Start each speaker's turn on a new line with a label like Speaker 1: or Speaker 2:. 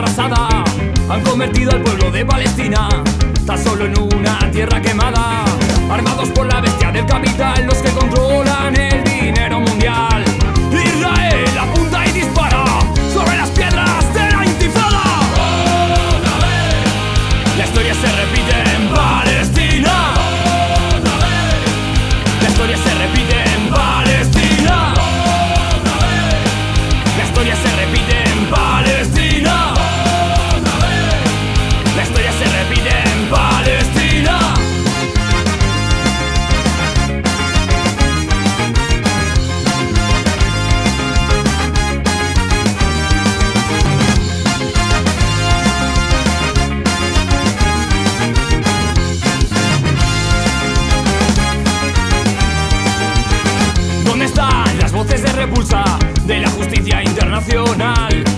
Speaker 1: pasada han convertido al pueblo de Palestina tan solo en una tierra quemada. Armados por la bestia del capital, los que controlan el dinero mundial. Israel apunta y dispara sobre las piedras de la intifada. Otra vez la historia se repite en Palestina. Otra vez la historia se repite en Palestina. Otra vez la historia se repite en Palestina. Otra vez la historia se repite en Palestina. ¿Dónde están las voces de repulsa de la justicia internacional?